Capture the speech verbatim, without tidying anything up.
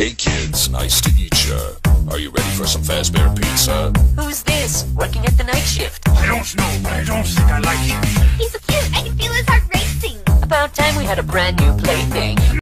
Hey kids, nice to meet ya. Are you ready for some Fazbear Pizza? Who's this, working at the night shift? I don't know, but I don't think I like him. He's so cute, I can feel his heart racing. About time we had a brand new plaything.